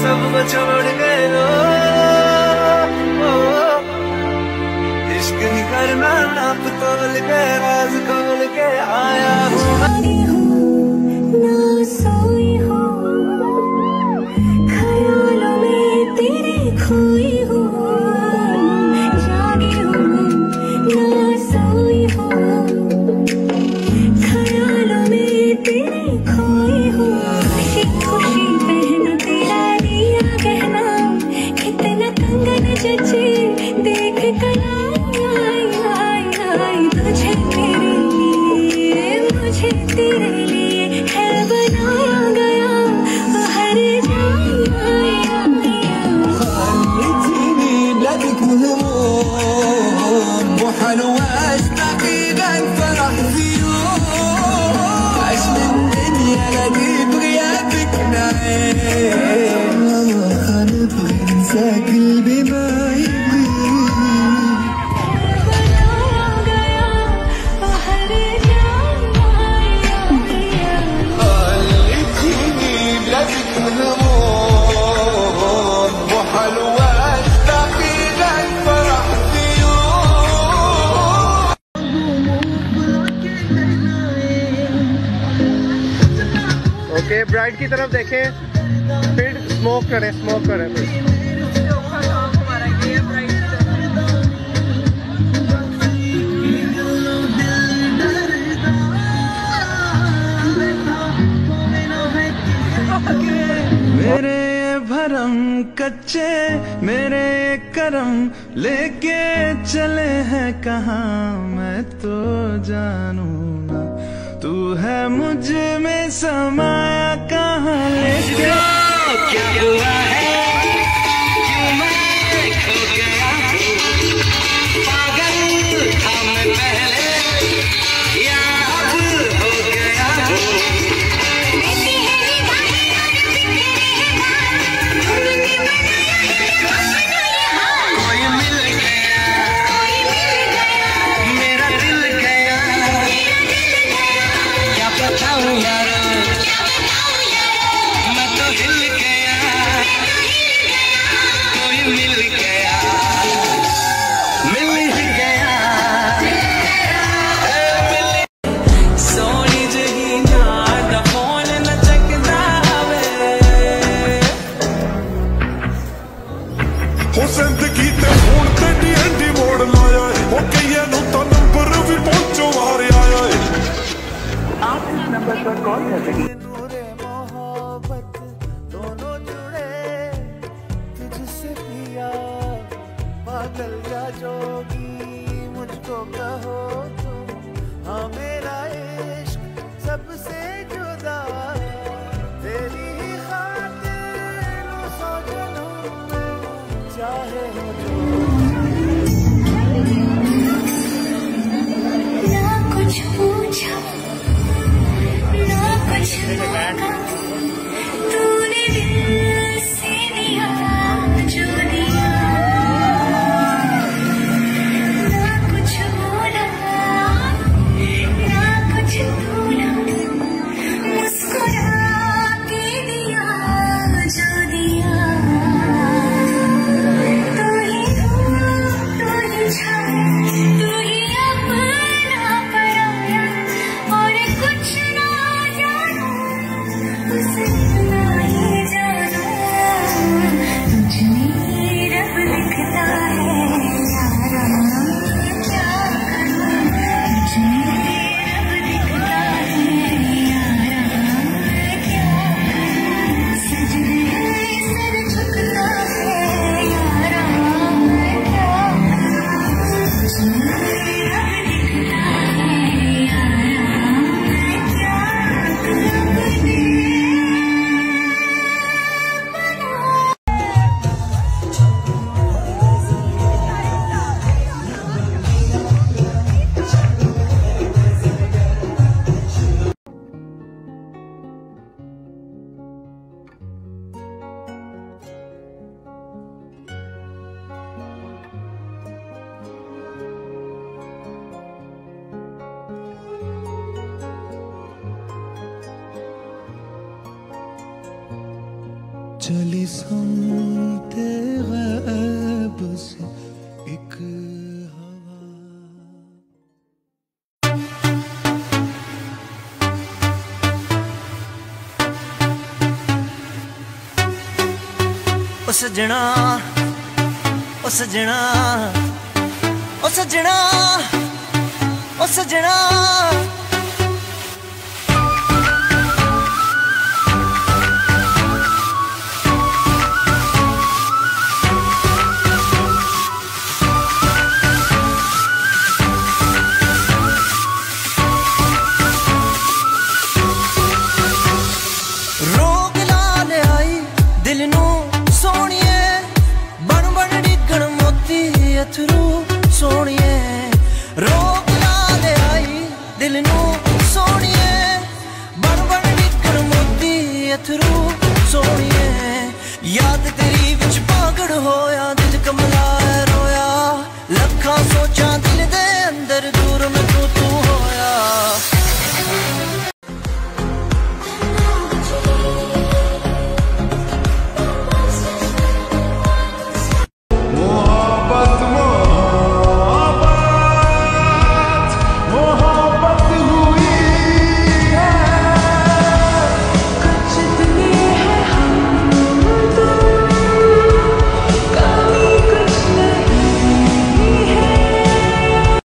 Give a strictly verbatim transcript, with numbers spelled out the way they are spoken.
सब छोड़ गए हो। इश्क ही करना नाप तोल के राज खोल के आया हूँ। ना सोई हो ख्यालों में तेरे खोई हो, जागी हो ना सोई हो ख्यालों में तेरे खोई हो। खुशी खुशी पहना तेरा दिया गहना, कितना कंगन जचे देख कर आई आई आई। तुझे मेरे लिए मुझे तेरे लिए है बनाया गया हर خليتيني بلادك مهموم وحلوة دقيقة الفرح في يوم، عيش من دنيا لقيت غيابك نعيم. نبغي ننسى قلبي ما يبغي. ओके, ब्राइड की तरफ देखें, फिर स्मोक करें, स्मोक करें फिर। मेरे भरम कच्चे मेरे करम लेके चले हैं कहाँ, मैं तो जानू ना तू है मुझ में समाया कहाँ लेके। क्या हुआ है क्यों मैं खो गया हूँ, पागल था मैं पहले या अब हो गया हूँ। कोई मिल गया मेरा दिल गया, क्या बताऊं यार मैं तो हिल गया। कोई मिल गया मिल ही गया। सोनी जगी ना फोन न चकदा वे हो जिंदगी ते फोन ते डी एंडी मोड़ लाया है, हो कईयां नूं तां नंबर भी पहुंचो मार आया है। आप इस नंबर पर कॉल कर रहे हैं। नूरे मोहब्बत दोनों जुड़े तुझसे पिया, पागल या जोगी मुझको कहो तुम, हाँ मेरा इश्क सबसे जुदा तेरी ही खातिर लो सौ जन्म में चाहे हो जो। ना कुछ पूछा ना कुछ चली सुनते गैब से एक हवा। ओ सजना ओ सजना ओ सजना ओ सजना रोग लाल आई दिल नू सोनिए बन बन डिगण मोती अथरू सोनिए। रोग लाल आई दिल नू सोनिए बन बन डिगण मोती अथरू सोनिए। याद तेरी विच पागड़ होया दिल कमला रोया लखां सोचां दिल दे अंदर दूर में